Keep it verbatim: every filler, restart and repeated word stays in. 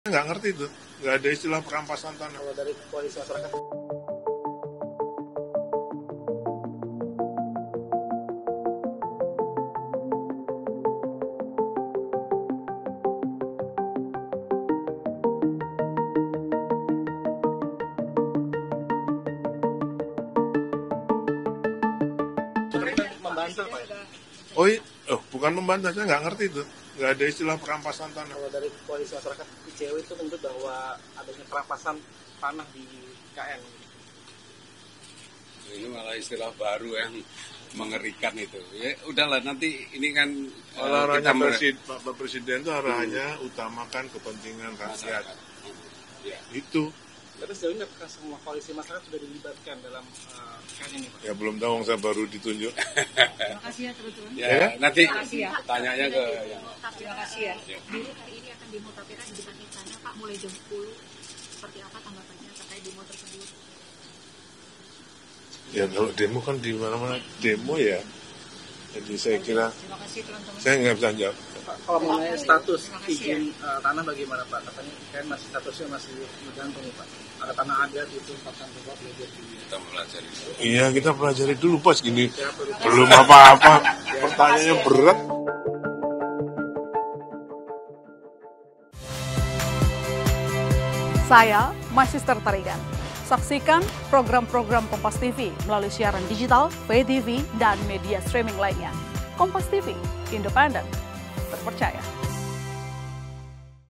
Nggak ngerti itu, nggak ada istilah perampasan tanah. Kalau dari koalisi masyarakat. Membantah, Pak. Oh, iya, oh bukan membantah, saya nggak ngerti itu, nggak ada istilah perampasan tanah. Kalau dari koalisi masyarakat I C W itu menyebut bahwa adanya perampasan tanah di K N. Ini malah istilah baru yang mengerikan itu. Ya udahlah, nanti ini kan uh, kita presiden, Pak Presiden itu arahannya hmm. utamakan kepentingan rakyat. Ya. Itu. Tapi sejauh ini apakah semua koalisi masyarakat sudah dilibatkan dalam uh, K N ini, Pak? Ya belum tahu, saya baru ditunjuk. Terima kasih ya teman-teman. Ya, ya, nanti ya. Tanyanya ke yang. Terima kasih ya. Ya. Dulu hari ini akan demo tapera di depan istana, Pak, mulai jam sepuluh. Seperti apa tanggapannya terkait demo tersebut? Ya kalau demo kan di mana-mana demo ya. Jadi saya kira. Terima kasih teman-teman. Saya nggak bisa jawab. Pak, kalau mengenai status izin uh, tanah bagaimana, Pak? Katanya kan masih statusnya masih bergantung, Pak. Ada tanah adat itu akan coba belajar di. Kita pelajari dulu. Iya, kita pelajari dulu pas gini. Belum apa-apa. Pertanyaannya berat. Saya Magister Tarigan. Saksikan program-program Kompas T V melalui siaran digital, pay T V, dan media streaming lainnya. Kompas T V, independen, terpercaya.